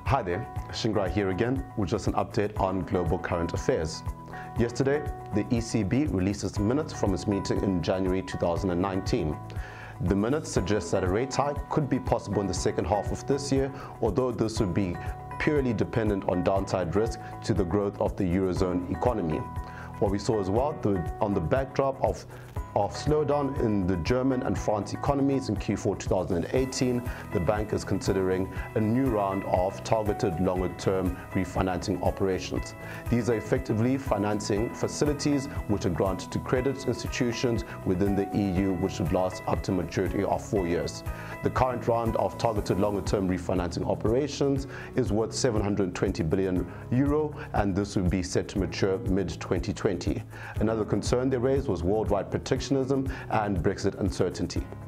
Hi there, Shingrai here again with just an update on global current affairs. Yesterday, the ECB released its minutes from its meeting in January 2019. The minutes suggest that a rate hike could be possible in the second half of this year, although this would be purely dependent on downside risk to the growth of the Eurozone economy. What we saw as well, on the backdrop of slowdown in the German and France economies in Q4 2018, the bank is considering a new round of targeted longer-term refinancing operations. These are effectively financing facilities which are granted to credit institutions within the EU, which would last up to maturity of 4 years. The current round of targeted longer-term refinancing operations is worth €720 billion, and this would be set to mature mid-2020. Another concern they raised was worldwide protectionism and Brexit uncertainty.